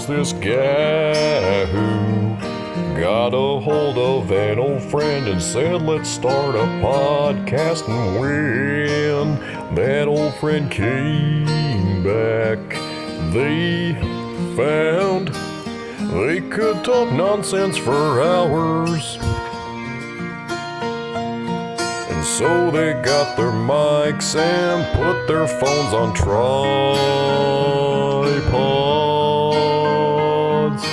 was this guy who got a hold of an old friend and said, let's start a podcast. And when that old friend came back, they found they could talk nonsense for hours. And so they got their mics and put their phones on tripods.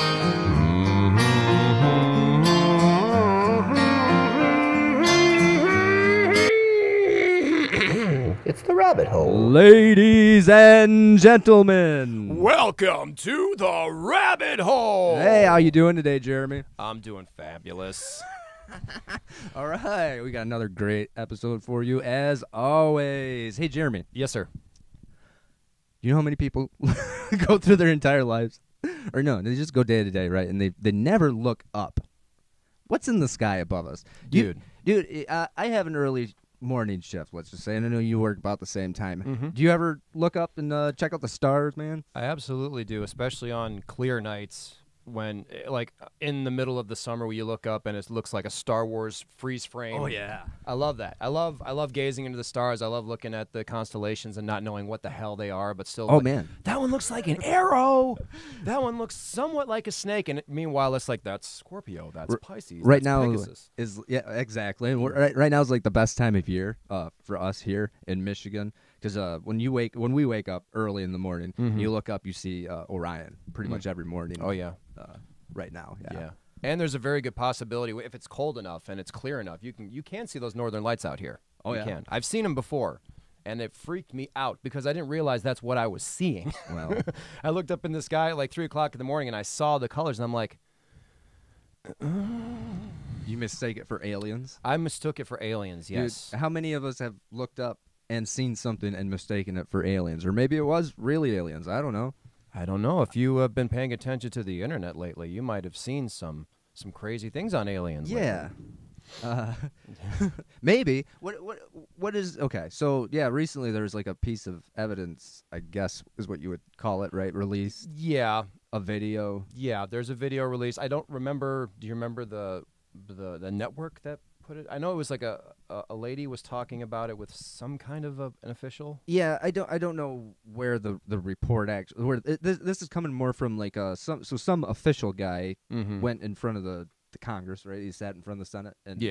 It's the rabbit hole. Ladies and gentlemen, Welcome to the rabbit hole. hey, how you doing today, Jeremy? I'm doing fabulous. All right, we got another great episode for you as always. Hey, Jeremy, Yes, sir. you know how many people go through their entire lives, or no, they just go day to day, right? And they never look up. What's in the sky above us, Dude. I have an early morning shift, let's just say, and I know you work about the same time. Mhm. Do you ever look up and check out the stars, man? I absolutely do, especially on clear nights when, like, in the middle of the summer where you look up and it looks like a Star Wars freeze frame. Oh yeah. I love that. I love gazing into the stars. I love looking at the constellations and not knowing what the hell they are, but still. Oh like, man. that one looks like an arrow. That one looks somewhat like a snake, and meanwhile, it's like that's Scorpio, that's Pisces, Right that's now Pegasus. is exactly, and right now is like the best time of year for us here in Michigan, because when we wake up early in the morning, you look up, you see Orion pretty much every morning. Oh yeah. Right now, Yeah. And there's a very good possibility if it's cold enough and it's clear enough, you can see those northern lights out here. Oh, You yeah. can. I've seen them before, and it freaked me out because I didn't realize that's what I was seeing. Well, I looked up in the sky at like 3 o'clock in the morning and I saw the colors and I'm like, you mistake it for aliens. I mistook it for aliens. Dude, Yes. how many of us have looked up and seen something and mistaken it for aliens, or maybe it was really aliens? I don't know. I don't know if you have been paying attention to the internet lately. You might have seen some crazy things on aliens. Yeah. Maybe. What is okay? So yeah, recently there was like a piece of evidence, I guess is what you would call it, right? Released Lately. Yeah. a video. Yeah. There's a video release. I don't remember. Do you remember the network that put it? I know it was like a lady was talking about it with some kind of an official. Yeah, I don't know where the report actually. Where this is coming more from like some official guy went in front of the Congress, right? He sat in front of the Senate and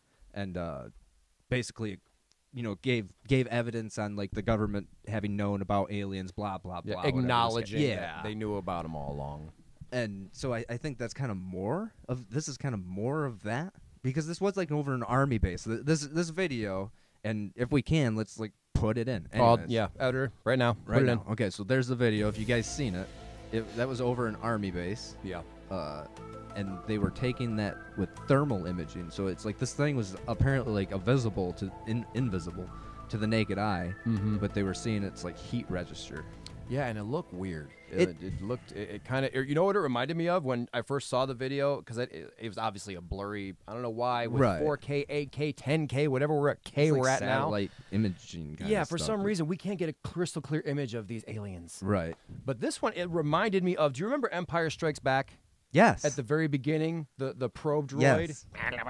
basically, gave evidence on like the government having known about aliens, blah blah blah, acknowledging yeah, that they knew about them all along. And so I think that's kind of more of that, because this was like over an army base. This video, and if we can, let's like put it in. Oh Anyways. yeah, editor, right now, Right put it now. Okay, so there's the video. If you guys seen it, that was over an army base. in. Yeah. And they were taking that with thermal imaging. So it's like this thing was apparently like invisible to the naked eye, but they were seeing its like heat register. Yeah, and it looked weird. It- It kind of, you know what it reminded me of when I first saw the video? Because it was obviously a blurry, I don't know why, with Right. 4K, 8K, 10K, whatever we're at, It's we're like at now. satellite imaging. Kind Yeah, of for stuff. some reason, we can't get a crystal clear image of these aliens. Right. But this one, it reminded me of, do you remember Empire Strikes Back? Yes. At the very beginning, the probe droid? Yes.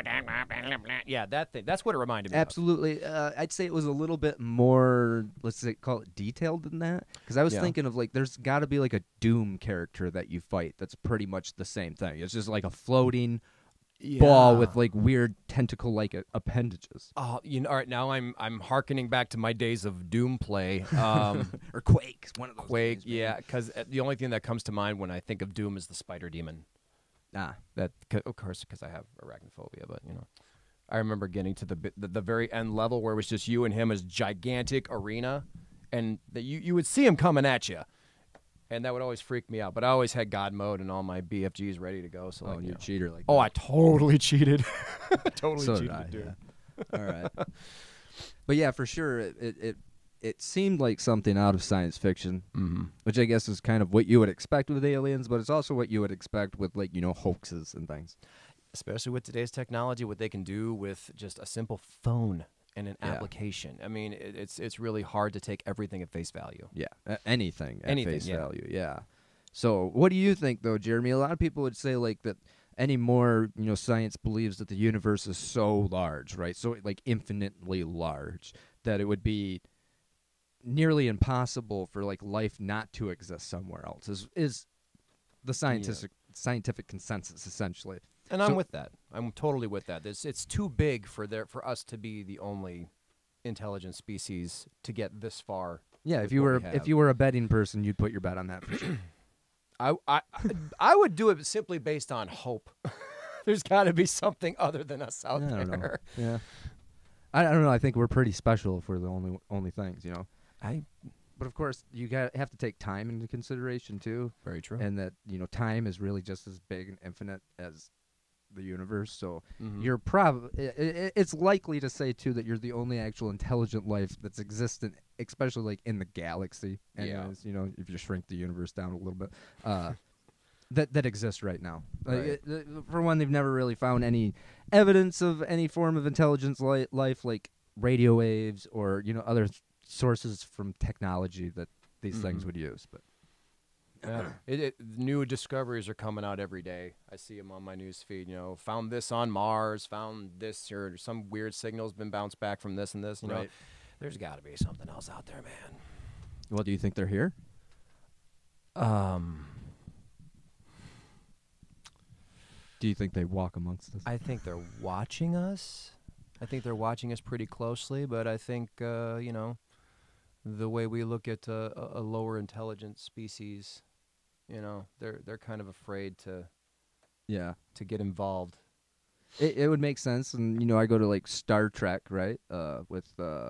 Yeah, that thing. That's what it reminded me Absolutely. I'd say it was a little bit more, let's say, call it detailed than that. Because I was Yeah. thinking of like, there's got to be like a Doom character that you fight that's pretty much the same thing. It's just like a floating of. ball with like weird tentacle-like appendages. Oh, all right, now I'm hearkening back to my days of Doom play. Or Quake. One of those. Quake, games, man. yeah, because the only thing that comes to mind when I think of Doom is the spider demon. Ah. That, of course, because I have arachnophobia, but I remember getting to the very end level where it was just you and him as gigantic arena, and that you would see him coming at you, and that would always freak me out. But I always had God mode and all my BFGs ready to go. So Oh, like, you cheater like oh, that. I totally cheated. Totally So cheated, did I, dude. yeah. All right. But yeah, for sure, it seemed like something out of science fiction, which I guess is kind of what you would expect with aliens, but it's also what you would expect with like hoaxes and things. Especially with today's technology, what they can do with just a simple phone and an Yeah. application. I mean, it's really hard to take everything at face value. Yeah, anything at Anything, face yeah. value. Yeah, So what do you think, though, Jeremy? A lot of people would say like that anymore, science believes that the universe is so large, right? So like infinitely large that it would be nearly impossible for like life not to exist somewhere else. Is the scientific consensus essentially? And I'm with that. I'm totally with that. It's too big for us to be the only intelligent species to get this far. Yeah, if you were a betting person, you'd put your bet on that for sure. I would do it simply based on hope. There's got to be something other than us out there. I don't know. Yeah, I don't know. I think we're pretty special if we're the only things, But of course, you have to take time into consideration too. Very true. And that time is really just as big and infinite as the universe. So you're it's likely to say too that you're the only actual intelligent life that's existent, especially like in the galaxy. Anyways, if you shrink the universe down a little bit, that exists right now. Right. For one, they've never really found any evidence of any form of intelligence life like radio waves or other sources from technology that these things would use. But new discoveries are coming out every day. I see them on my news feed. Found this on Mars, found this, or some weird signal's been bounced back from this and this. Right. There's got to be something else out there, man. Well, do you think they're here? Do you think they walk amongst us? I think they're watching us. I think they're watching us pretty closely, but I think the way we look at a lower intelligent species, they're kind of afraid to get involved. It would make sense, and I go to like Star Trek, right? With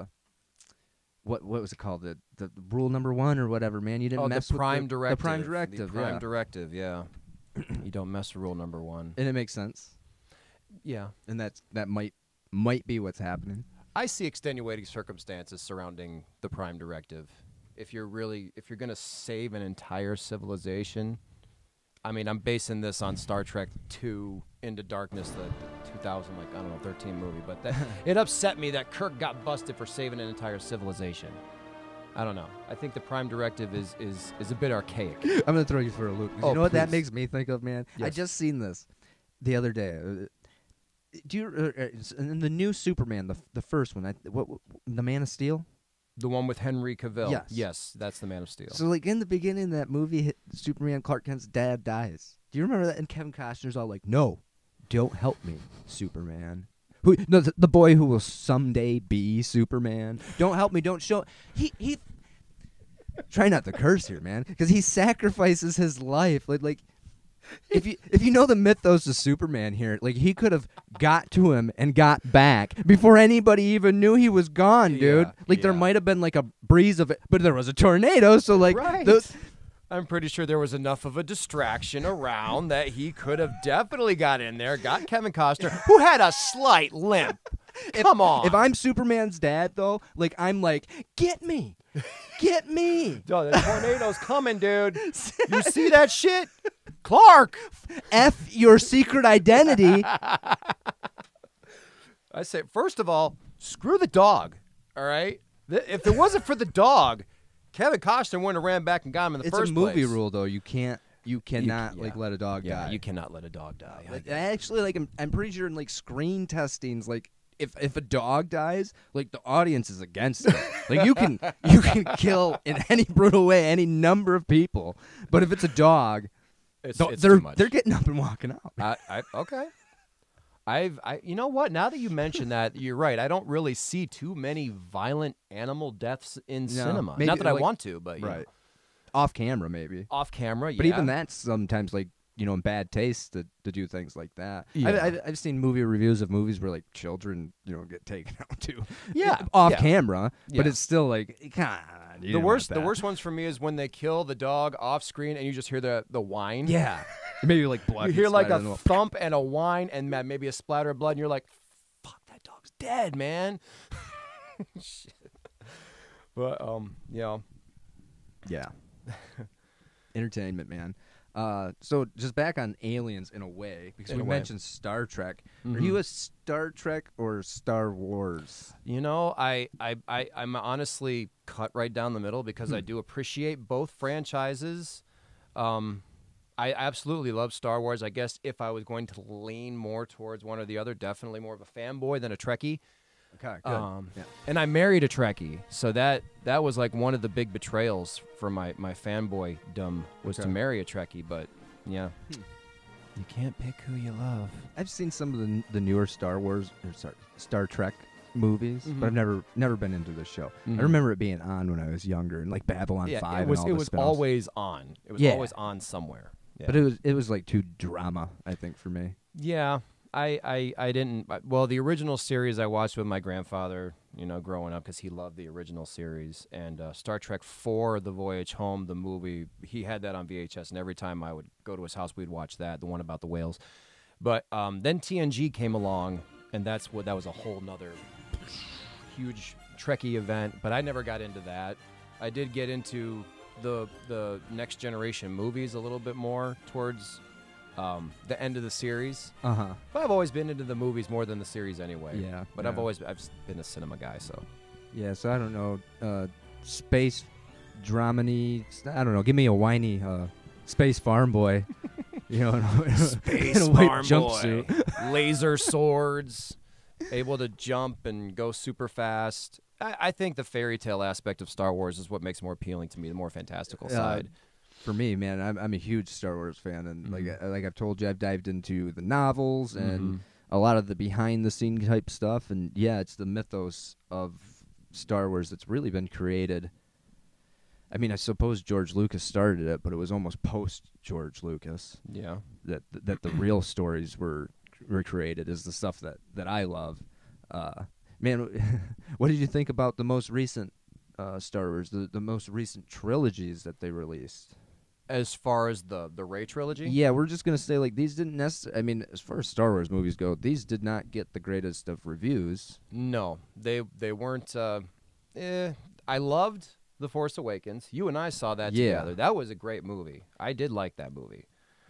what was it called? The rule number 1 or whatever, man. You didn't mess the with prime directive. The prime directive. The prime directive, yeah. You don't mess with rule number 1. And it makes sense. Yeah. And that might be what's happening. I see extenuating circumstances surrounding the prime directive. If you're going to save an entire civilization, I mean, I'm basing this on Star Trek 2 Into Darkness, the 2000, 13 movie, but it upset me that Kirk got busted for saving an entire civilization. I don't know. I think the prime directive is a bit archaic. I'm going to throw you for a loop. You know what that makes me think of, man? Yes. I just seen this the other day. Do you in the new Superman, the first one, the Man of Steel? The one with Henry Cavill. Yes. Yes, that's the Man of Steel. So like in the beginning of that movie, Superman, Clark Kent's dad dies. Do you remember that? And Kevin Costner's all like, "No, don't help me, Superman." The boy who will someday be Superman. Don't help me. Don't show. He. Try not to curse here, man, because he sacrifices his life. Like, if you know the mythos of Superman here, like he could have got to him and got back before anybody even knew he was gone, dude. There might have been like a breeze of it, but there was a tornado, so like. Right. I'm pretty sure there was enough of a distraction around that he could have definitely got in there, got Kevin Costner, who had a slight limp. Come on. If I'm Superman's dad, though, like I'm like, get me. Get me. Oh, the tornado's coming, dude. You see that shit? Clark. F your secret identity. I say, first of all, screw the dog, all right? If it wasn't for the dog, Kevin Costner wouldn't have ran back and got him in the first place. It's a movie rule, though. You cannot let a dog die. You cannot let a dog die. Actually, I'm pretty sure in like screen testings, like if a dog dies, like the audience is against it. Like you can kill in any brutal way any number of people, but if it's a dog, it's they're too much. They're getting up and walking out. Okay. You know what? Now that you mention that, you're right. I don't really see too many violent animal deaths in cinema. Maybe, not that I want to, but right. Off camera, maybe. Off camera, yeah. But even that's sometimes like in bad taste to do things like that. Yeah. I've seen movie reviews of movies where like children get taken out too. Yeah, off camera, but Yeah. it's still like come on. The worst ones for me is when they kill the dog off screen and you just hear the whine. Yeah, maybe like blood. You hear like a thump and a whine and maybe a splatter of blood, and you're like, "Fuck, that dog's dead, man." Shit. But yeah. Entertainment, man. So just back on aliens in a way, because we mentioned Star Trek. Mm-hmm. Are you a Star Trek or Star Wars? I'm honestly cut right down the middle because I do appreciate both franchises. I absolutely love Star Wars. I guess if I was going to lean more towards one or the other, definitely more of a fanboy than a Trekkie. Okay, good. Yeah. And I married a Trekkie, so that was like one of the big betrayals for my fanboy-dom was to marry a Trekkie. But yeah, you can't pick who you love. I've seen some of the newer Star Trek movies, but I've never been into the show. I remember it being on when I was younger, and like Babylon 5 and all it the was spin-offs. always on. It was always on somewhere. Yeah. But it was like too drama, I think, for me. Yeah, I didn't. Well, the original series I watched with my grandfather, growing up because he loved the original series, and Star Trek IV: The Voyage Home, the movie. He had that on VHS, and every time I would go to his house, we'd watch that, the one about the whales. But then TNG came along, and that was a whole nother huge Trekkie event. But I never got into that. I did get into the Next Generation movies a little bit more towards the end of the series. But I've always been into the movies more than the series anyway. Yeah. But yeah. I've been a cinema guy, so. Yeah, so I don't know. Space dramedy. I don't know. Give me a whiny space farm boy. Space in a white farm jumpsuit. boy. Laser swords, able to jump and go super fast. I think the fairy tale aspect of Star Wars is what makes it more appealing to me, the more fantastical side. For me, man, I'm a huge Star Wars fan, and like I've told you, I've dived into the novels and a lot of the behind-the-scene type stuff, and yeah, it's the mythos of Star Wars that's really been created. I mean, I suppose George Lucas started it, but it was almost post-George Lucas. Yeah. That the real stories were created is the stuff that I love. Man, what did you think about the most recent Star Wars, the most recent trilogies that they released? As far as the Rey trilogy? Yeah, we're just going to say, like, these didn't necessarily... I mean, as far as Star Wars movies go, these did not get the greatest of reviews. No, they weren't... I loved The Force Awakens. You and I saw that together. That was a great movie. I did like that movie.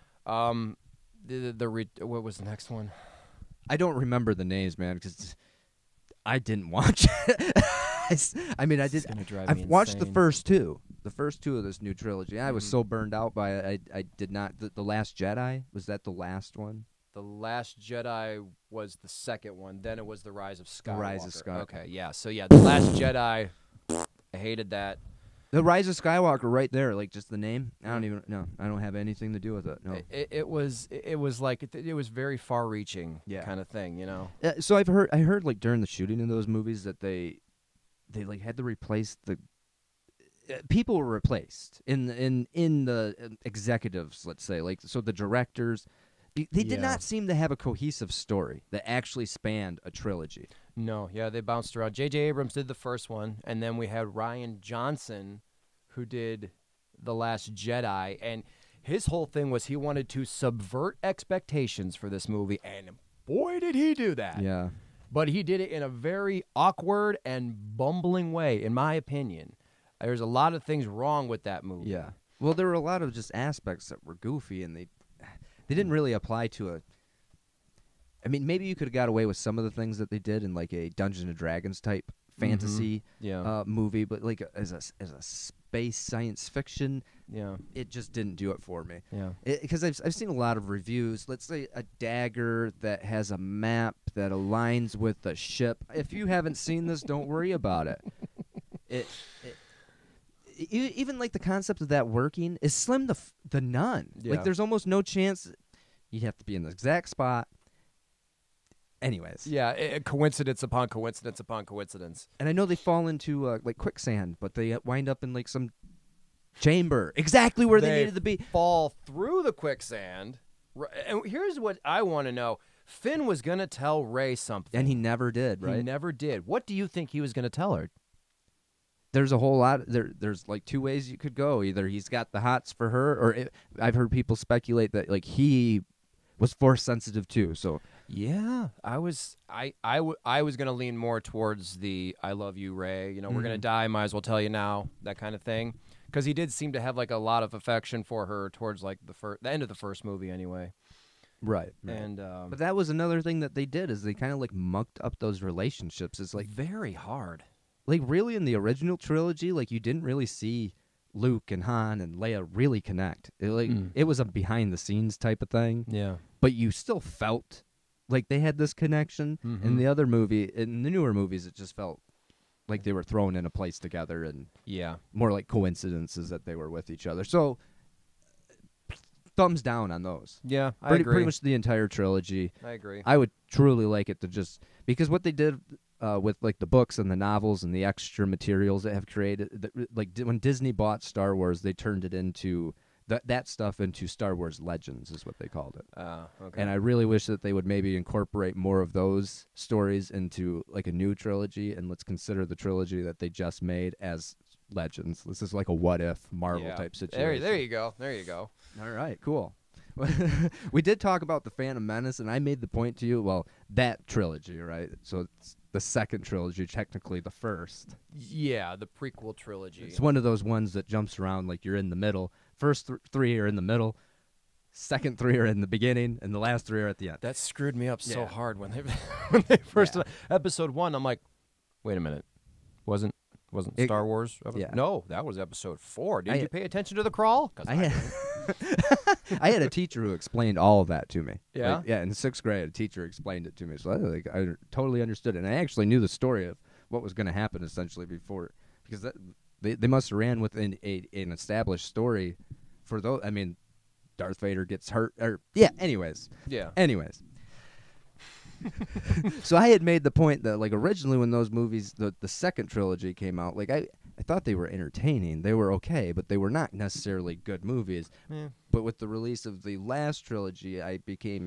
What was the next one? I don't remember the names, man, because I didn't watch it. I mean, I did. I've watched the first two of this new trilogy. I was so burned out by it. I did not. The Last Jedi, was that the last one? The Last Jedi was the second one. Then it was The Rise of Skywalker. The Rise of Skywalker. Okay, yeah. So yeah, The Last Jedi. I hated that. The Rise of Skywalker, right there, like just the name. I don't have anything to do with it. No. It was like it was very far-reaching, kind of thing, So I heard like during the shooting of those movies that they like had to replace the people were replaced in the executives, let's say, like, so the directors. They did not seem to have a cohesive story that actually spanned a trilogy. No, yeah, they bounced around. J.J. Abrams did the first one, and then we had Rian Johnson, who did The Last Jedi, and his whole thing was he wanted to subvert expectations for this movie, and boy, did he do that. Yeah. But he did it in a very awkward and bumbling way, in my opinion. There's a lot of things wrong with that movie. Yeah. Well, there were a lot of just aspects that were goofy, and they didn't really apply to a... I mean, maybe you could have got away with some of the things that they did in like a Dungeons and Dragons type fantasy movie, but like as a space science fiction, it just didn't do it for me. Yeah, because I've seen a lot of reviews. Let's say a dagger that has a map that aligns with the ship. If you haven't seen this, don't worry about it. Even like the concept of that working is slim to none. Yeah. Like there's almost no chance. You'd have to be in the exact spot. Anyways. Yeah, coincidence upon coincidence upon coincidence. And I know they fall into like quicksand, but they wind up in like some chamber, exactly where they needed to be. Fall through the quicksand. And here's what I want to know. Finn was going to tell Rey something. And he never did, right? He never did. What do you think he was going to tell her? There's a whole lot. There's like two ways you could go. Either he's got the hots for her, or I've heard people speculate that like he was force sensitive too. So yeah, I was gonna lean more towards the "I love you, Rey." We're gonna die. Might as well tell you now. That kind of thing. Because he did seem to have like a lot of affection for her towards like the end of the first movie, anyway. Right. And but that was another thing that they did is they kind of like mucked up those relationships. It's like very hard. Like really in the original trilogy, like you didn't really see Luke and Han and Leia really connect. It was a behind the scenes type of thing. Yeah. But you still felt like they had this connection. In the other movie, in the newer movies, it just felt like they were thrown in a place together and more like coincidences that they were with each other. So thumbs down on those. Yeah, I pretty, agree. Pretty much the entire trilogy. I agree. I would truly like it to just because what they did with like the books and the novels and the extra materials that have created, when Disney bought Star Wars, they turned it into that stuff into Star Wars Legends is what they called it. Okay. And I really wish that they would maybe incorporate more of those stories into like a new trilogy, and let's consider the trilogy that they just made as Legends. This is like a what if Marvel type situation. There you go. There you go. All right, cool. We did talk about the Phantom Menace, and I made the point to you, well, that trilogy, right? So it's the second trilogy, technically the first. Yeah, the prequel trilogy. It's one of those ones that jumps around like you're in the middle. First three are in the middle, second three are in the beginning, and the last three are at the end. That screwed me up so hard when they first episode 1. I'm like, wait a minute, wasn't Star Wars? No, that was episode 4. Did you pay attention to the crawl? I had a teacher who explained all of that to me. Yeah? Like, in 6th grade, a teacher explained it to me, so I totally understood it. And I actually knew the story of what was going to happen essentially before, because they must have ran with an established story for those. I mean, Darth Vader gets hurt. Anyways. So I had made the point that like originally when those movies, the second trilogy came out, like I thought they were entertaining. They were okay, but they were not necessarily good movies. Yeah. But with the release of the last trilogy, I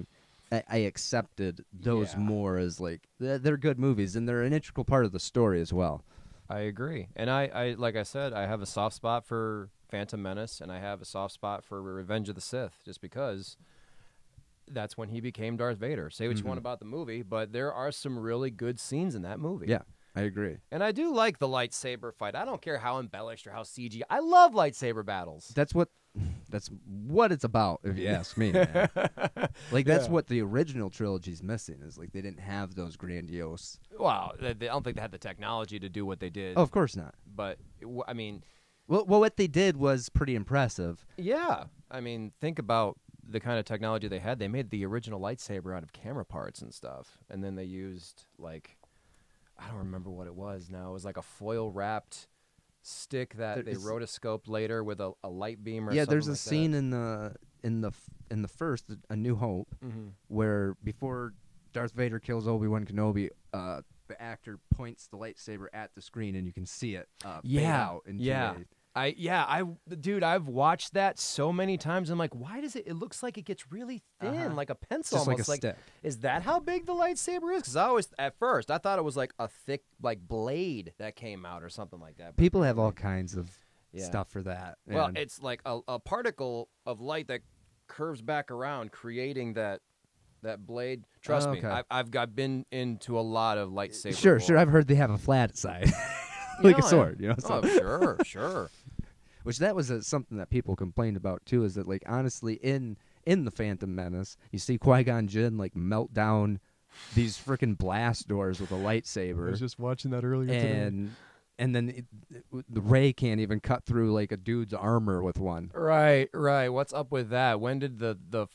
accepted those more as like they're good movies and they're an integral part of the story as well. I agree. And I like I said, I have a soft spot for Phantom Menace and I have a soft spot for Revenge of the Sith just because that's when he became Darth Vader. Say what you want about the movie, but there are some really good scenes in that movie. Yeah, I agree. And I do like the lightsaber fight. I don't care how embellished or how CG. I love lightsaber battles. That's what it's about, if you ask me. Man. Like that's what the original trilogy's missing is like they didn't have those grandiose. Well, I don't think they had the technology to do what they did. Oh, of course not. But I mean, well, what they did was pretty impressive. Yeah, I mean, think about the kind of technology they had. They made the original lightsaber out of camera parts and stuff, and then they used like I don't remember what it was now. It was like a foil wrapped stick that they rotoscoped later with a light beam or something. Yeah, there's a like scene that. in the first A New Hope where before Darth Vader kills Obi-Wan Kenobi, the actor points the lightsaber at the screen and you can see it fade out into dude, I've watched that so many times. I'm like, why does it looks like it gets really thin, like a pencil just almost. like a stick. Is that how big the lightsaber is? Because at first I thought it was like a thick like blade that came out or something like that. But people have all kinds of stuff for that. Well, it's like a particle of light that curves back around, creating that blade. Trust me, I've been into a lot of lightsaber. Sure. I've heard they have a flat side. Like a sword, you know. So. Oh, sure. Which that was something that people complained about too. Is that like honestly in the Phantom Menace, you see Qui-Gon Jinn like melt down these freaking blast doors with a lightsaber. I was just watching that earlier today. And then the Rey can't even cut through like a dude's armor with one. Right. What's up with that? When did the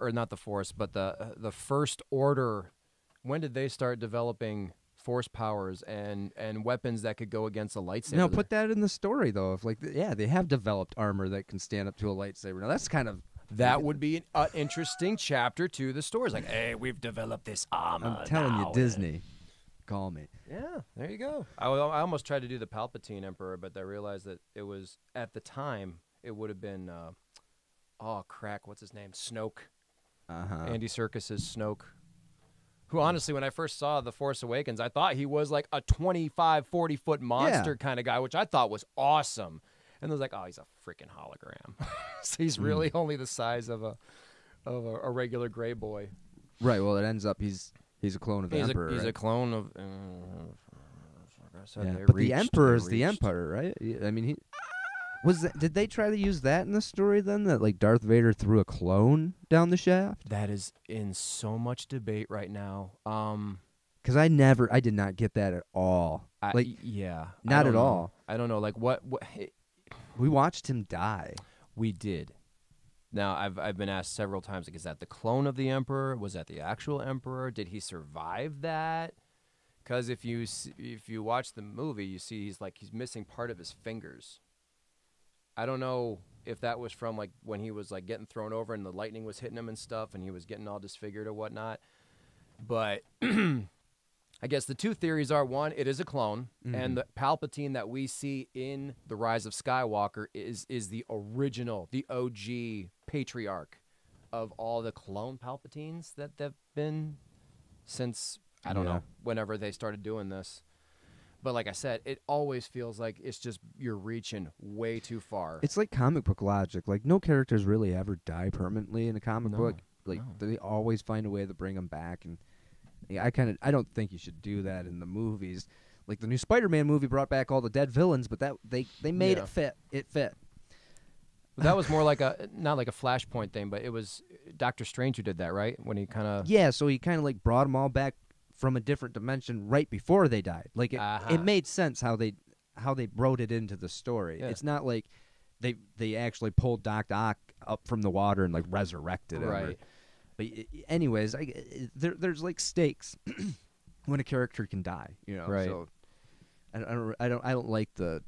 First Order? When did they start developing force powers and weapons that could go against a lightsaber? No, put that in the story though. If they have developed armor that can stand up to a lightsaber. Now that's kind of would be an interesting chapter to the story. It's like, hey, we've developed this armor. I'm telling you, Disney, call me. Yeah, there you go. I almost tried to do the Palpatine Emperor, but I realized that it was at the time it would have been what's his name? Snoke. Andy Serkis's Snoke. Who honestly, when I first saw The Force Awakens, I thought he was like a 25, 40-foot monster kind of guy, which I thought was awesome. And I was like, oh, he's a freaking hologram. So he's really only the size of a regular gray boy. Right. Well, it ends up he's a clone of the Emperor. He's a clone of. But the Emperor is the Empire, right? I mean, did they try to use that in the story then? That like Darth Vader threw a clone down the shaft? That is in so much debate right now. Because I did not get that at all. Not at all. I don't know. Like what We watched him die. We did. Now, I've been asked several times, like, is that the clone of the Emperor? Was that the actual Emperor? Did he survive that? Because if you watch the movie, you see he's missing part of his fingers. I don't know if that was from like when he was like getting thrown over and the lightning was hitting him and stuff, and he was getting all disfigured or whatnot. But I guess the two theories are, one, it is a clone, and the Palpatine that we see in The Rise of Skywalker is the original, the OG patriarch of all the clone Palpatines that have been since, I don't know, whenever they started doing this. But like I said, it always feels like it's just you're reaching way too far. It's like comic book logic. Like, no characters really ever die permanently in a comic book. Like, they always find a way to bring them back, and I don't think you should do that in the movies. Like the new Spider-Man movie brought back all the dead villains, but that they made it fit. It fit. But that was more like not like a Flashpoint thing, but it was Doctor Strange who did that, right? When he kind of so he kind of like brought them all back from a different dimension right before they died. Like it made sense how they wrote it into the story. Yeah. It's not like they actually pulled Doc Ock up from the water and like resurrected him. Right. But anyways, there's like stakes when a character can die, you know. Right. So I don't like that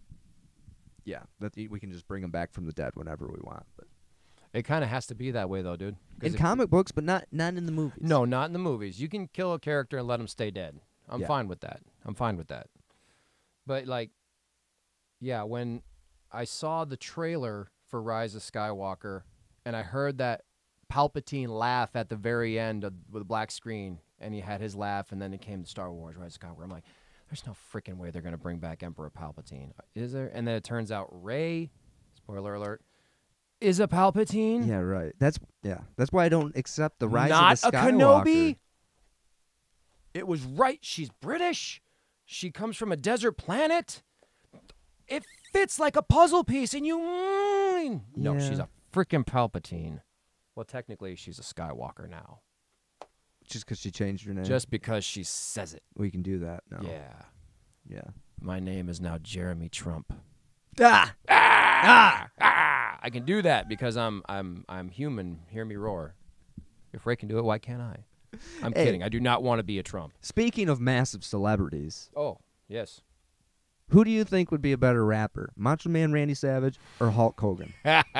we can just bring them back from the dead whenever we want. But it kind of has to be that way, though, dude. In comic books, but not in the movies. No, not in the movies. You can kill a character and let him stay dead. I'm fine with that. But like, when I saw the trailer for Rise of Skywalker, and I heard that Palpatine laugh at the very end with a black screen, and he had his laugh, and then it came to Star Wars Rise of Skywalker. I'm like, there's no freaking way they're going to bring back Emperor Palpatine. Is there? And then it turns out Rey, spoiler alert, is a Palpatine. Yeah, right. That's why I don't accept the Rise Not of the Skywalker. Not a Kenobi. It was right. She's British. She comes from a desert planet. It fits like a puzzle piece, and no, she's a freaking Palpatine. Well, technically, she's a Skywalker now. Just because she changed her name? Just because she says it. We can do that now. Yeah. My name is now Jeremy Trump. I can do that because I'm human. Hear me roar. If Ray can do it, why can't I? I'm kidding. I do not want to be a Trump. Speaking of massive celebrities. Oh, yes. Who do you think would be a better rapper? Macho Man Randy Savage or Hulk Hogan?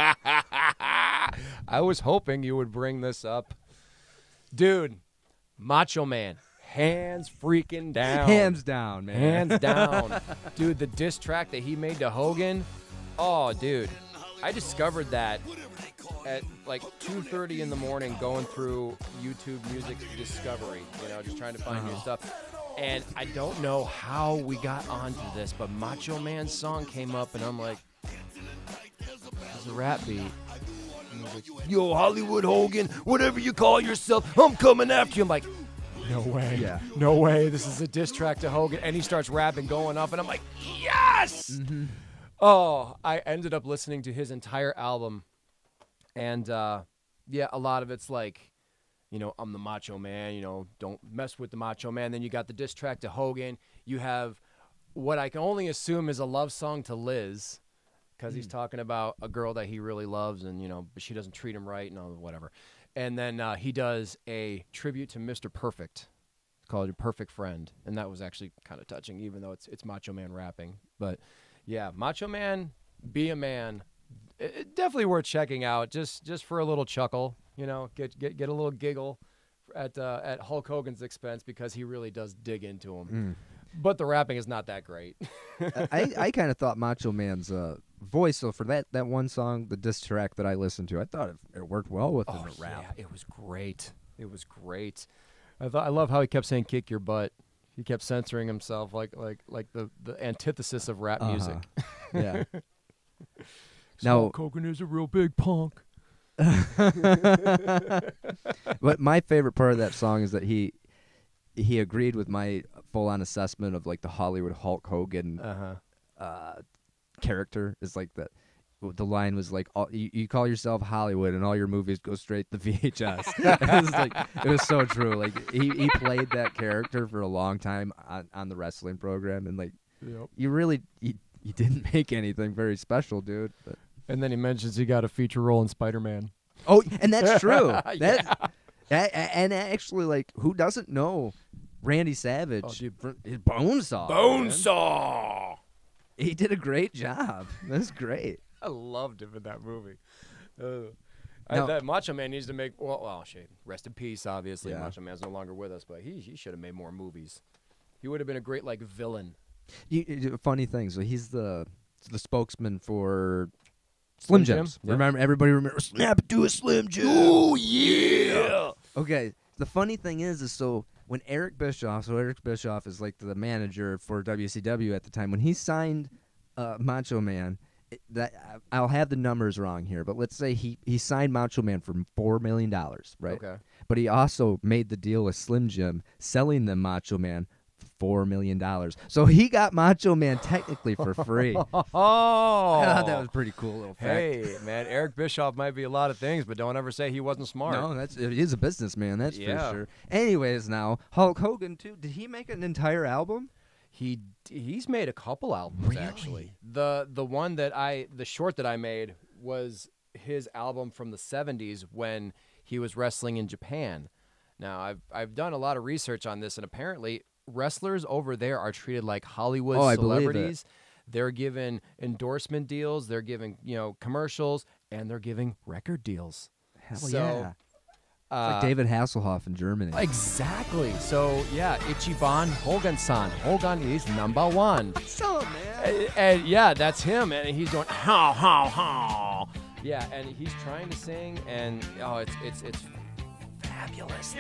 I was hoping you would bring this up. Dude, Macho Man. Hands freaking down. Hands down, man. Hands down. Dude, the diss track that he made to Hogan. Oh, dude. I discovered that at like 2:30 in the morning going through YouTube Music Discovery, just trying to find new stuff. And I don't know how we got onto this, but Macho Man's song came up, and I'm like, it's a rap beat. And he's like, yo, Hollywood Hogan, whatever you call yourself, I'm coming after you. I'm like, no way. Yeah. No way. This is a diss track to Hogan. And he starts rapping, going off, and I'm like, yes! Mm-hmm. Oh, I ended up listening to his entire album. And, a lot of it's like, I'm the Macho Man, don't mess with the Macho Man. Then you got the diss track to Hogan. You have what I can only assume is a love song to Liz, because he's talking about a girl that he really loves, and, but she doesn't treat him right and all whatever. And then he does a tribute to Mr. Perfect. It's called Your Perfect Friend. And that was actually kind of touching, even though it's Macho Man rapping. But, yeah, Macho Man, be a man. Definitely worth checking out, just for a little chuckle. Get a little giggle at Hulk Hogan's expense, because he really does dig into him. But the rapping is not that great. I kind of thought Macho Man's voice, so for that one song, the diss track that I listened to, I thought it worked well with the rap. Yeah, it was great. I love how he kept saying "kick your butt." He kept censoring himself, like the antithesis of rap music. Yeah. Now, Hulk Hogan is a real big punk. But my favorite part of that song is that he agreed with my full-on assessment of like the Hollywood Hulk Hogan character. Is like that. The line was like, "You call yourself Hollywood, and all your movies go straight to VHS." It was so true. Like he played that character for a long time on the wrestling program, and like you really You didn't make anything very special, dude. But. And then he mentions he got a feature role in Spider-Man. Oh, and that's true. Yeah. And actually, like, who doesn't know Randy Savage? Oh, dude. His Bonesaw. Bonesaw! He did a great job. That's great. I loved him in that movie. Now- That Macho Man needs to make. Well, shit. Rest in peace. Obviously, Yeah. Macho Man's no longer with us, but he should have made more movies. He would have been a great like villain. Funny thing. So he's the spokesman for Slim Jim? Jims. Yeah. Remember, everybody remembers Snap it to a Slim Jim. Oh yeah! Okay. The funny thing is so when Eric Bischoff is like the manager for WCW at the time, when he signed Macho Man. I'll have the numbers wrong here, but let's say he signed Macho Man for $4 million, right? Okay. But he also made the deal with Slim Jim, selling them Macho Man for $4 million. So he got Macho Man technically for free. Oh, I thought that was a pretty cool little fact. Hey, man, Eric Bischoff might be a lot of things, but don't ever say he wasn't smart. No, he's a businessman, that's Yeah. for sure. Anyways, now Hulk Hogan too. Did he make an entire album? He's made a couple albums Really? actually. The short that I made was his album from the 70s when he was wrestling in Japan. Now I've done a lot of research on this, and apparently wrestlers over there are treated like Hollywood I believe it. celebrities. They're given endorsement deals, they're giving commercials, and they're giving record deals. Hell So, yeah. It's like David Hasselhoff in Germany. Exactly. So yeah, Ichiban Hogan-san. Hogan is number one. So man. And yeah, that's him, and he's going how how. Yeah, and he's trying to sing, and it's fabulous.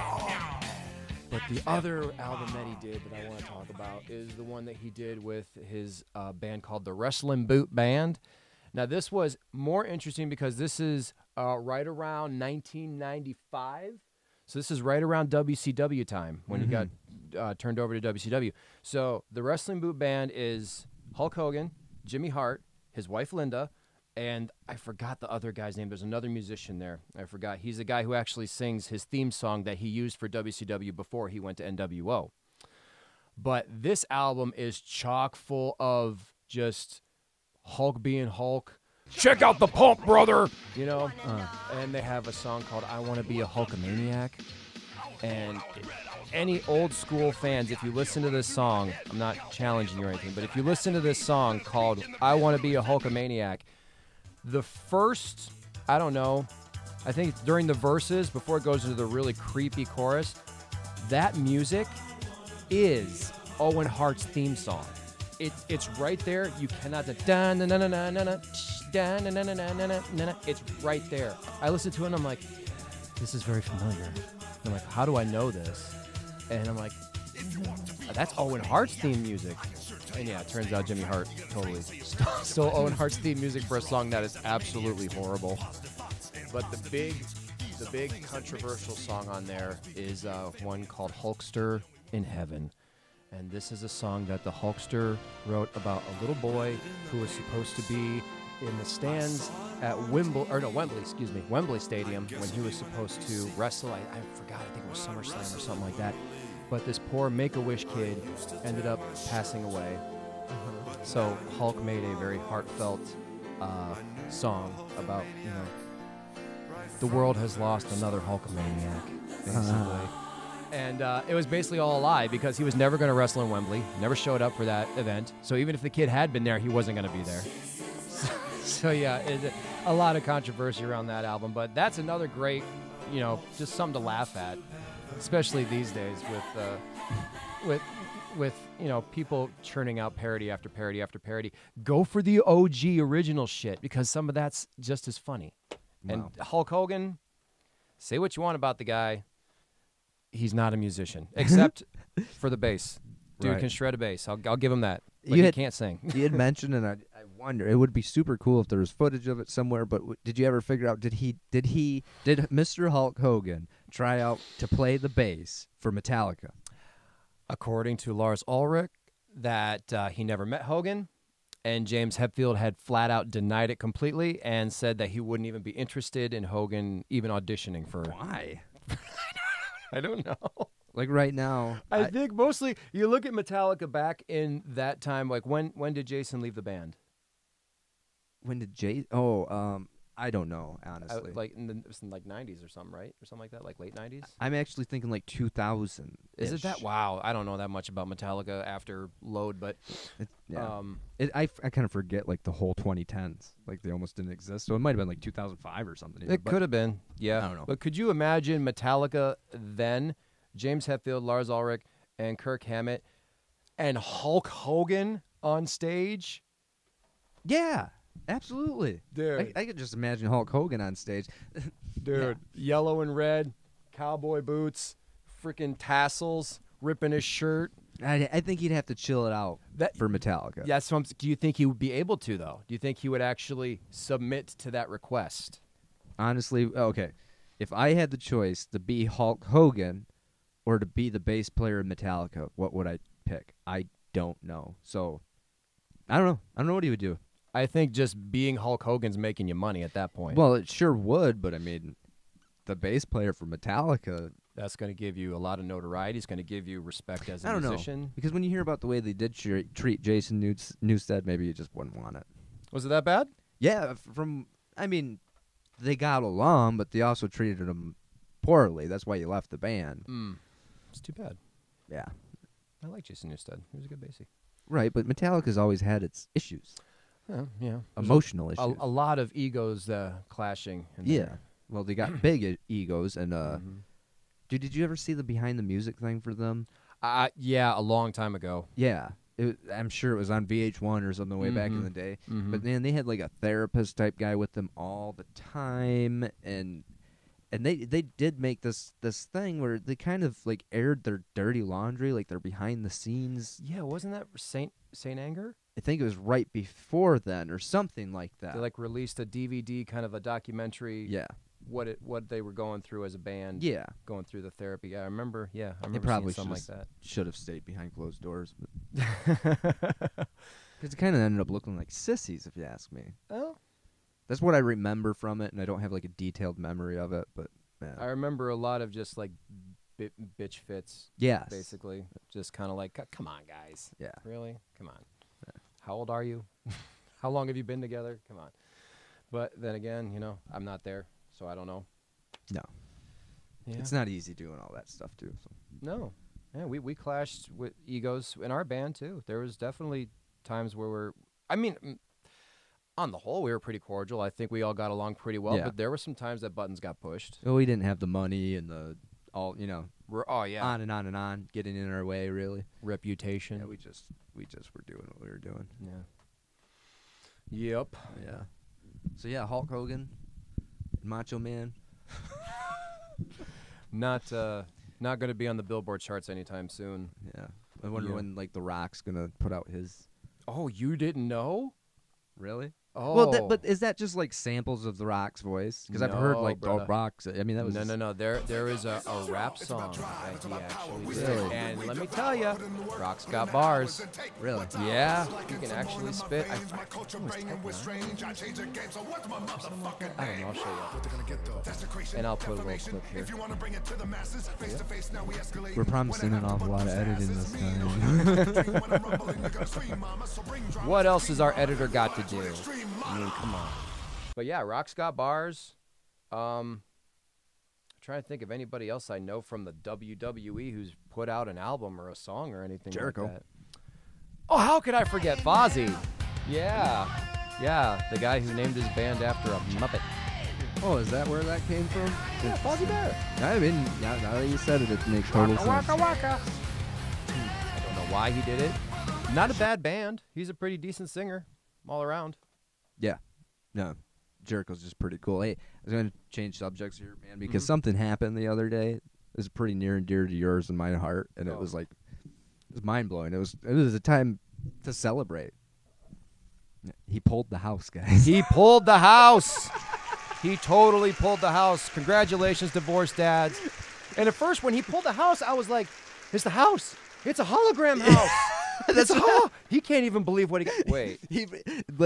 But the other album that he did that I want to talk about is the one that he did with his band called the Wrestling Boot Band. Now this was more interesting because this is right around 1995. So this is right around WCW time when he got turned over to WCW. So the Wrestling Boot Band is Hulk Hogan, Jimmy Hart, his wife Linda, and I forgot the other guy's name. There's another musician there. I forgot. He's the guy who actually sings his theme song that he used for WCW before he went to NWO. But this album is chock full of just Hulk being Hulk. Check out the pump, brother! You know? And they have a song called I Want to Be a Hulkamaniac. And any old school fans, if you listen to this song, I'm not challenging you or anything, but if you listen to this song called I Want to Be a Hulkamaniac, the first, I don't know, I think it's during the verses, before it goes into the really creepy chorus, that music is Owen Hart's theme song. It's right there. You cannot. It's right there. I listened to it and I'm like, this is very familiar. And I'm like, how do I know this? And I'm like, that's Owen Hart's theme music. And yeah, it turns out Jimmy Hart totally stole Owen Hart's theme music for a song that is absolutely horrible. But the big controversial song on there is one called Hulkster in Heaven. And this is a song that the Hulkster wrote about a little boy who was supposed to be in the stands at Wembley Stadium when he was supposed to wrestle. I forgot, I think it was SummerSlam or something like that. But this poor Make-A-Wish kid ended up passing away. So Hulk made a very heartfelt song about, the world has lost another Hulkamaniac, basically. And it was basically all a lie because he was never going to wrestle in Wembley, never showed up for that event. So even if the kid had been there, he wasn't going to be there. So yeah, a lot of controversy around that album. But that's another great, just something to laugh at, especially these days with people churning out parody after parody after parody. Go for the OG original shit because some of that's just as funny. Wow. And Hulk Hogan, say what you want about the guy. He's not a musician, except for the bass. Dude can shred a bass. I'll give him that. But he can't sing. You had mentioned, and I wonder, it would be super cool if there was footage of it somewhere. But did you ever figure out? Did Mr. Hulk Hogan try out to play the bass for Metallica? According to Lars Ulrich, that he never met Hogan, and James Hetfield had flat out denied it completely and said that he wouldn't even be interested in Hogan even auditioning for. Why? I don't know. Like right now, I think mostly you look at Metallica back in that time. Like when did Jason leave the band? when did Jay? Oh, I don't know honestly. Like it was in like 90s or something, right? Or something like that, like late 90s. I'm actually thinking like 2000. Is it that? Wow, I don't know that much about Metallica after Load, but I kind of forget like the whole 2010s. Like they almost didn't exist. So it might have been like 2005 or something. It could have been. Yeah, I don't know. But could you imagine Metallica then? James Hetfield, Lars Ulrich, and Kirk Hammett, and Hulk Hogan on stage. Yeah. Absolutely. Dude. I could just imagine Hulk Hogan on stage. Dude, yellow and red, cowboy boots, freaking tassels, ripping his shirt. I think he'd have to chill it out for Metallica. Yeah, so do you think he would be able to, though? Do you think he would actually submit to that request? Honestly, okay. If I had the choice to be Hulk Hogan or to be the bass player in Metallica, what would I pick? I don't know. So, I don't know. I don't know what he would do. I think just being Hulk Hogan's making you money at that point. Well, it sure would, but I mean, the bass player for Metallica. That's going to give you a lot of notoriety. It's going to give you respect as a I don't musician. know. Because when you hear about the way they did treat Jason Newsted, maybe you just wouldn't want it. Was it that bad? Yeah, I mean, they got along, but they also treated him poorly. That's why he left the band. It's too bad. Yeah. I like Jason Newsted. He was a good bassy. Right, but Metallica's always had its issues. Yeah. Emotional issues. A lot of egos clashing. Yeah. Well, they got big egos, and dude, did you ever see the behind the music thing for them? Yeah, a long time ago. Yeah, I'm sure it was on VH1 or something way back in the day. But man, they had like a therapist type guy with them all the time, and they did make this thing where they kind of like aired their dirty laundry, like their behind the scenes. Yeah, wasn't that Saint Anger? I think it was right before then or something like that. They like released a DVD, kind of a documentary. Yeah. What they were going through as a band. Yeah. Going through the therapy. Yeah, I remember. Yeah, I remember They probably seeing something like that. Should have stayed behind closed doors. Because it kind of ended up looking like sissies, if you ask me. Oh. That's what I remember from it, and I don't have like a detailed memory of it, but yeah. I remember a lot of just like bitch fits. Yes. Basically, just kind of like, come on, guys. Yeah. Really? Come on. How old are you? How long have you been together? Come on. But then again, I'm not there, so I don't know. No. Yeah. It's not easy doing all that stuff, too. So. No. Yeah, we clashed with egos in our band, too. There was definitely times where on the whole, we were pretty cordial. I think we all got along pretty well, but there were some times that buttons got pushed. Oh, we didn't have the money and on and on and on, getting in our way, really. Reputation. Yeah, we just were doing what we were doing. Yeah. Yep. Yeah. So yeah, Hulk Hogan, Macho Man. Not going to be on the Billboard charts anytime soon. Yeah. I wonder when like The Rock's gonna put out his. Oh, you didn't know? Really? Oh. Well, but is that just like samples of The Rock's voice? Because I've heard like The Rock's. I mean, that was no. There is a rap song that he actually did, and let me tell you, Rock's got bars. Really? Yeah, he can actually spit. I don't know. I'll show you. And I'll put a little clip here. We're promising an awful lot of editing this time. What else has our editor got to do? I mean, come on. But yeah, Rock's got bars. I'm trying to think of anybody else I know from the WWE who's put out an album or a song or anything Jericho. like that. Oh, how could I forget Fozzy? Yeah, the guy who named his band after a Muppet. Oh, is that where that came from? Yeah, Fozzy Bear. I mean, now that you said it, it makes total sense. Waka waka. I don't know why he did it. Not a bad band. He's a pretty decent singer all around. Yeah. No. Jericho's just pretty cool. Hey, I was going to change subjects here, man, because something happened the other day. It was pretty near and dear to yours and my heart, and it was like, it was mind-blowing. It was a time to celebrate. He pulled the house, guys. He pulled the house. He totally pulled the house. Congratulations, divorced dads. And at first, when he pulled the house, I was like, it's the house. It's a hologram house. He can't even believe what he got. Wait.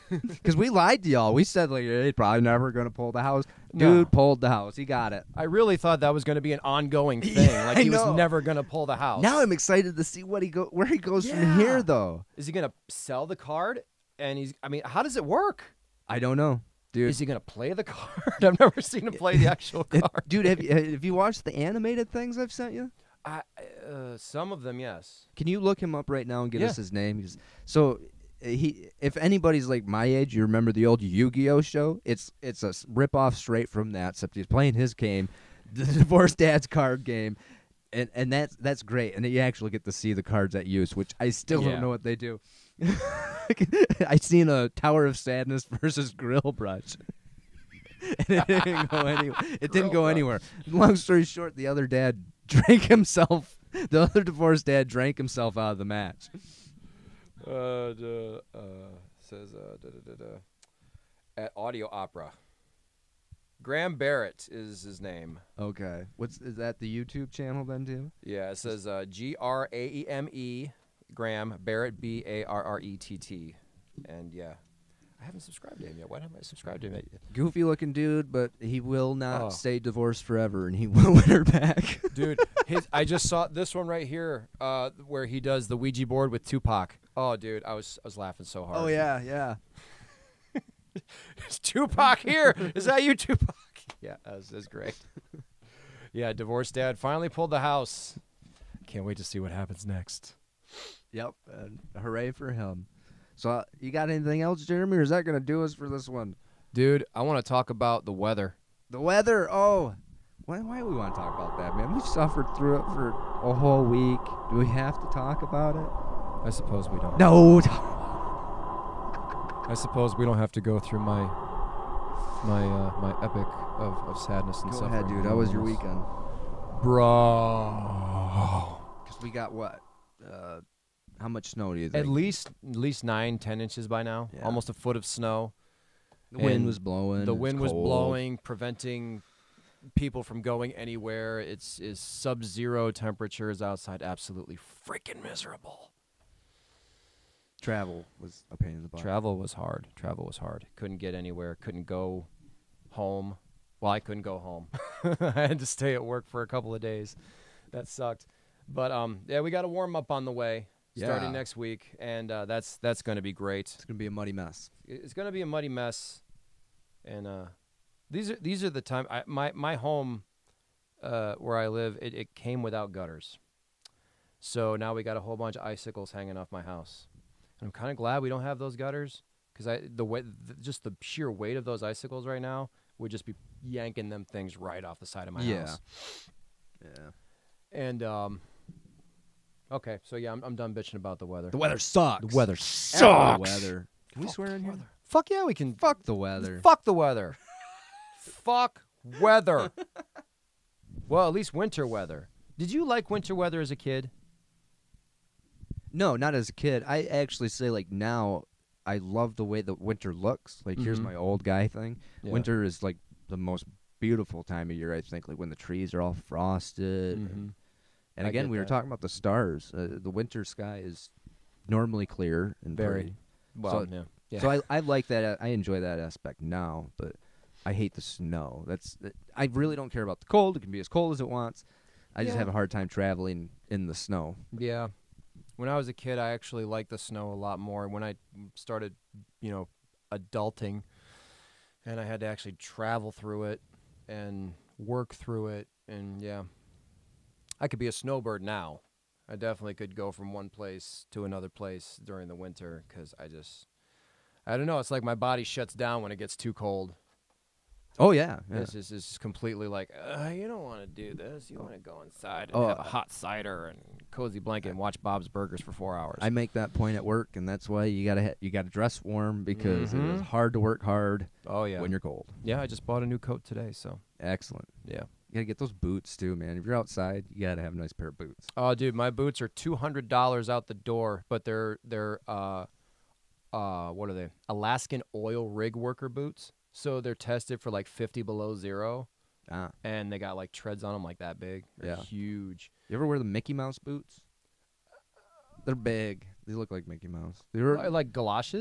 Because we lied to y'all. We said, like, he's probably never going to pull the house. Dude pulled the house. He got it. I really thought that was going to be an ongoing thing. Like he was never going to pull the house. Now I'm excited to see where he goes from here, though. Is he going to sell the card? And how does it work? I don't know, dude. Is he going to play the card? I've never seen him play the actual card. Dude, have you watched the animated things I've sent you? Some of them, yes. Can you look him up right now and get us his name? If anybody's like my age, you remember the old Yu-Gi-Oh show? It's a rip-off straight from that, except he's playing his game, the Divorced Dad's card game, and that's great. And you actually get to see the cards at use, which I still don't know what they do. I seen a Tower of Sadness versus Grill Brush. And it didn't go anywhere. It didn't go anywhere. Long story short, the other dad drank himself. The other divorced dad drank himself out of the match. Says at Audio Opera. Graham Barrett is his name. Okay. Is that the YouTube channel then too? Yeah, it says Graeme Graham Barrett Barrett. And yeah. I haven't subscribed to him yet. Why haven't I subscribed to him yet? Goofy looking dude, but he will not stay divorced forever, and he will win her back. Dude, I just saw this one right here where he does the Ouija board with Tupac. Oh, dude, I was laughing so hard. Oh, yeah. It's Tupac here. Is that you, Tupac? Yeah, that's great. Yeah, divorced dad finally pulled the house. Can't wait to see what happens next. Yep, hooray for him. So, you got anything else, Jeremy, or is that going to do us for this one? Dude, I want to talk about the weather. The weather? Oh. Why do we want to talk about that, man? We've suffered through it for a whole week. Do we have to talk about it? I suppose we don't. No. I suppose we don't have to go through my epic of sadness and suffering. Go ahead, dude. How was your weekend? Bro. Because we got what? How much snow do you think? At least 9-10 inches by now. Yeah. Almost a foot of snow. The wind was blowing. The wind was blowing, preventing people from going anywhere. It's sub-zero temperatures outside. Absolutely freaking miserable. Travel was a pain in the butt. Travel was hard. Couldn't get anywhere. Couldn't go home. Well, I couldn't go home. I had to stay at work for a couple of days. That sucked. But yeah, we got a warm up on the way. Starting next week, and that's going to be great. It's going to be a muddy mess. It's going to be a muddy mess, and these are the time. My home, where I live, it came without gutters, so now we got a whole bunch of icicles hanging off my house. And I'm kind of glad we don't have those gutters because just the sheer weight of those icicles right now would just be yanking them things right off the side of my house. Yeah. And okay, so yeah, I'm done bitching about the weather. The weather sucks. The weather sucks. The weather. Can we swear in here? Fuck yeah, we can. Fuck the weather. Fuck the weather. Fuck weather. Well, at least winter weather. Did you like winter weather as a kid? No, not as a kid. I actually say, like, now I love the way the winter looks. Like, here's my old guy thing. Yeah. Winter is, like, the most beautiful time of year, I think, like when the trees are all frosted. And again, we were talking about the stars. The winter sky is normally clear and very well. So, yeah. So I like that. I enjoy that aspect now, but I hate the snow. I really don't care about the cold. It can be as cold as it wants. I just have a hard time traveling in the snow. Yeah. When I was a kid, I actually liked the snow a lot more. When I started, adulting, and I had to actually travel through it and work through it, and yeah. I could be a snowbird now. I definitely could go from one place to another place during the winter because I don't know. It's like my body shuts down when it gets too cold. Oh, yeah. It's completely like, you don't want to do this. You want to go inside and have a hot cider and cozy blanket and watch Bob's Burgers for 4 hours. I make that point at work, and that's why you gotta dress warm because it is hard to work hard when you're cold. Yeah, I just bought a new coat today, so. Excellent. Yeah. You gotta get those boots too, man. If you're outside, you gotta have a nice pair of boots. Oh, dude, my boots are $200 out the door, but they're what are they? Alaskan oil rig worker boots. So they're tested for like 50 below zero, and they got like treads on them like that big. They're huge. You ever wear the Mickey Mouse boots? They're big. They look like Mickey Mouse. They were like galoshes.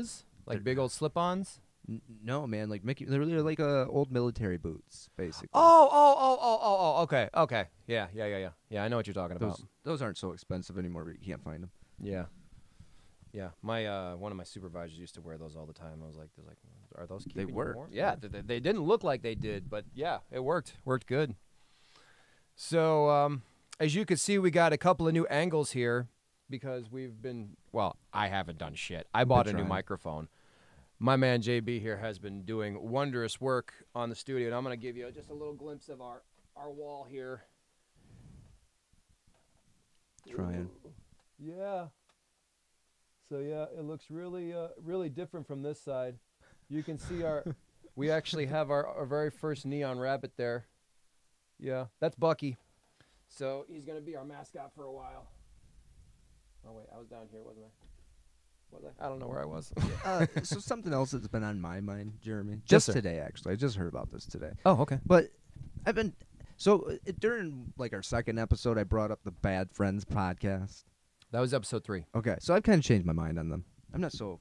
Like big old slip-ons? No, man, like Mickey, they're like old military boots, basically. Oh, okay. Yeah. I know what you're talking about. Those aren't so expensive anymore, but you can't find them. Yeah. My one of my supervisors used to wear those all the time. I was like, are those keeping They you work. warm? Yeah, they didn't look like they did, but yeah, it worked. Worked good. So, as you can see, we got a couple of new angles here because I haven't done shit. I bought a new microphone. My man JB here has been doing wondrous work on the studio, and I'm going to give you just a little glimpse of our wall here. Trying. Yeah. So yeah, it looks really different from this side. You can see we actually have our very first neon rabbit there. Yeah, that's Bucky. So he's going to be our mascot for a while. Oh wait, I was down here, wasn't I? I don't know where I was. So something else that's been on my mind, Jeremy. Yes, Just today, actually. I just heard about this today. Oh, okay. But I've been during like our second episode, I brought up the Bad Friends podcast. That was episode 3. Okay, so I've kind of changed my mind on them. I'm not so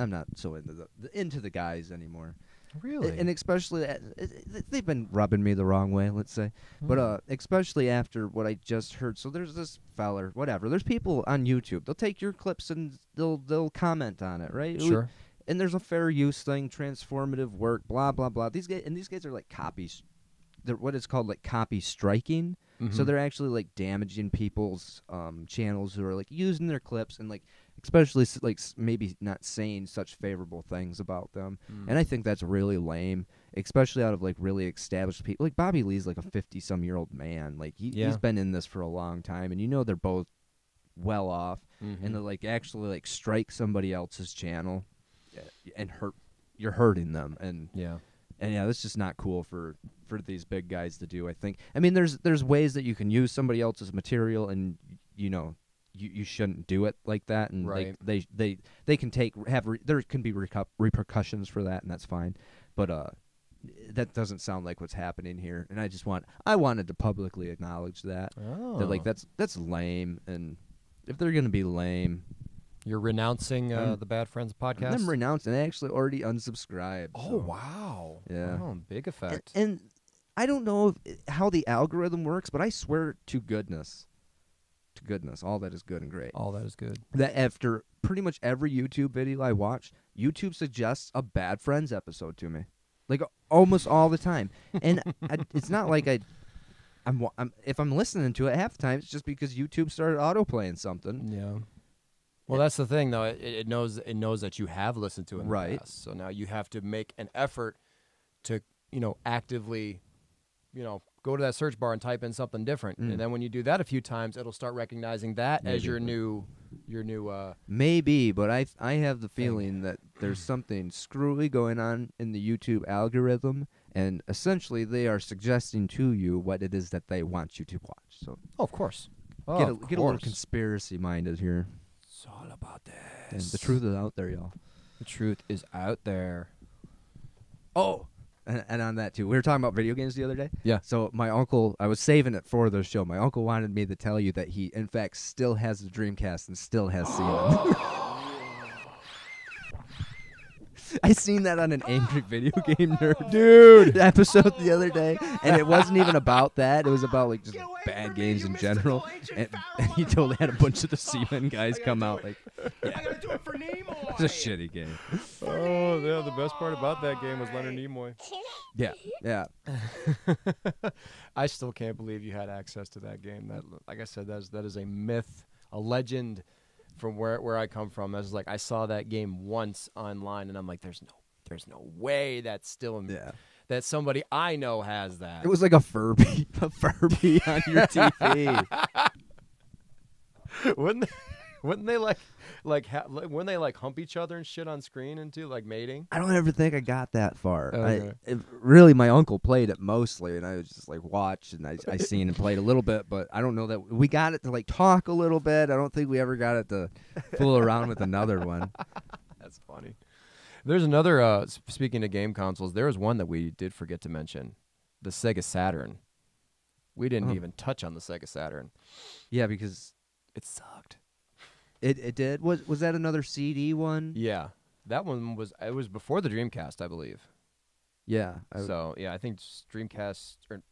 into the guys anymore. Really? And especially they've been rubbing me the wrong way, let's say. But especially after what I just heard. So there's this feller, whatever. There's people on YouTube. They'll take your clips and they'll comment on it, right? Sure. And there's a fair use thing, transformative work, blah blah blah. These guys are like copies. They're what is called like copy striking. So they're actually like damaging people's channels who are like using their clips and like especially like maybe not saying such favorable things about them. And I think that's really lame, especially out of like really established people. Like Bobby Lee's like a 50-some-year-old man. Like he's been in this for a long time, and you know they're both well off, and to like actually like strike somebody else's channel and you're hurting them, and yeah, that's just not cool for these big guys to do. I think. I mean, there's ways that you can use somebody else's material, and you know. You shouldn't do it like that, and right. they can there can be repercussions for that, and that's fine. But that doesn't sound like what's happening here, and I wanted to publicly acknowledge that. That like that's lame, and if they're gonna be lame, you're renouncing the Bad Friends podcast. I'm renouncing. I actually already unsubscribed. Oh wow! Yeah, big effect. And I don't know how the algorithm works, but I swear to goodness, all that is good and great. All that is good. That after pretty much every YouTube video I watch, YouTube suggests a Bad Friends episode to me, like almost all the time. And it's not like if I'm listening to it half the time, it's just because YouTube started autoplaying something. Yeah. Well, that's the thing, though. It knows that you have listened to it in the past. So now you have to make an effort to actively, go to that search bar and type in something different. And then when you do that a few times, it'll start recognizing that as your new maybe, but I have the feeling that there's something screwy going on in the YouTube algorithm, and essentially they are suggesting to you what it is that they want you to watch. So of course. Get a little conspiracy minded here. It's all about this. And the truth is out there, y'all. The truth is out there. Oh, and on that, too. We were talking about video games the other day. Yeah. So my uncle, I was saving it for the show. My uncle wanted me to tell you that he, in fact, still has the Dreamcast and still has seen it. I seen that on an Angry Video Game Nerd dude episode the other day, and it wasn't even about that. It was about like just bad games in general. And he totally had a bunch of the Seaman guys come out like, yeah. I'm gonna do it for Nimoy. It's a shitty game. Oh yeah, the best part about that game was Leonard Nimoy. Yeah. I still can't believe you had access to that game. That, like I said, that is a myth, a legend. From where I come from, that's like I saw that game once online, and I'm like, there's no way that's still that somebody I know has that. It was like a Furby on your TV. Wouldn't they when they like hump each other and shit on screen and do like mating? I don't ever think I got that far. Okay. Really, my uncle played it mostly, and I was just like watched, and I seen and played a little bit, but I don't know that we got it to like talk a little bit. I don't think we ever got it to fool around with another one. That's funny. There's another. Speaking of game consoles, there was one that we did forget to mention, the Sega Saturn. We didn't even touch on the Sega Saturn. Yeah, because it sucked. It did. Was that another CD one? Yeah. That one was before the Dreamcast, I believe. Yeah. So yeah, I think Dreamcast or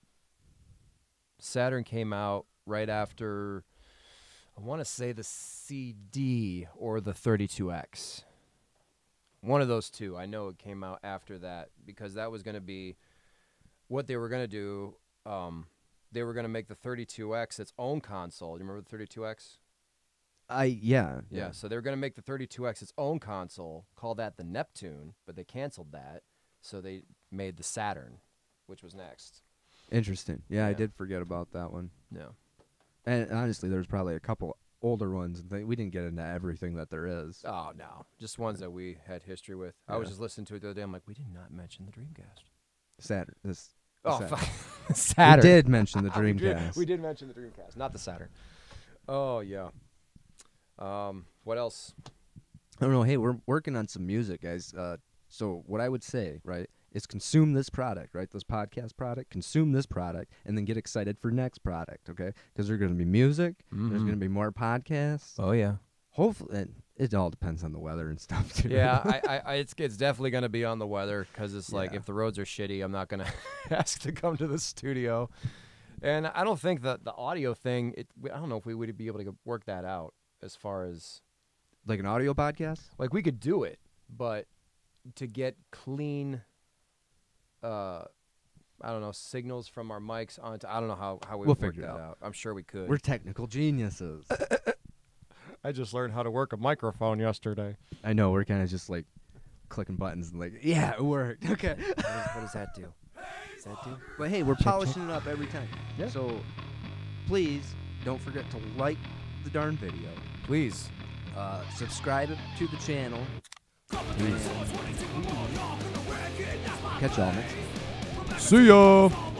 Saturn came out right after. I want to say the CD or the 32X. One of those two. I know it came out after that because that was going to be what they were going to do. They were going to make the 32X its own console. You remember the 32X? Yeah. So they were going to make the 32X its own console, call that the Neptune, but they canceled that. So they made the Saturn, which was next. Interesting. Yeah, I Yeah. did forget about that one. Yeah. And honestly, there's probably a couple older ones. We didn't get into everything that there is. Oh, no. Just ones that we had history with. I was just listening to it the other day. I'm like, we did not mention the Dreamcast. Saturn. Saturn. We Saturn. did mention the Dreamcast. We did mention the Dreamcast, not the Saturn. Oh, yeah. What else? I don't know. Hey, we're working on some music, guys. So what I would say, right, is consume this product, right? This podcast product, consume this product, and then get excited for next product, okay? Because there's going to be music. There's going to be more podcasts. Oh, yeah. Hopefully, and it all depends on the weather and stuff, too. Yeah, it's definitely going to be on the weather because it's like Yeah. if the roads are shitty, I'm not going to ask to come to the studio. And I don't think that the audio thing, I don't know if we would be able to work that out as far as. Like an audio podcast? Like, we could do it, but to get clean, I don't know, signals from our mics onto, I don't know how we We'll would work figure it that out. out. I'm sure we could. We're technical geniuses. I just learned how to work a microphone yesterday. I know, we're kind of just like clicking buttons and like, yeah, it worked. Okay. What does that do? Does that do? But hey, we're polishing it up every time. Yeah. So please don't forget to like the darn video. Please. Subscribe to the channel. And catch y'all next time. See ya!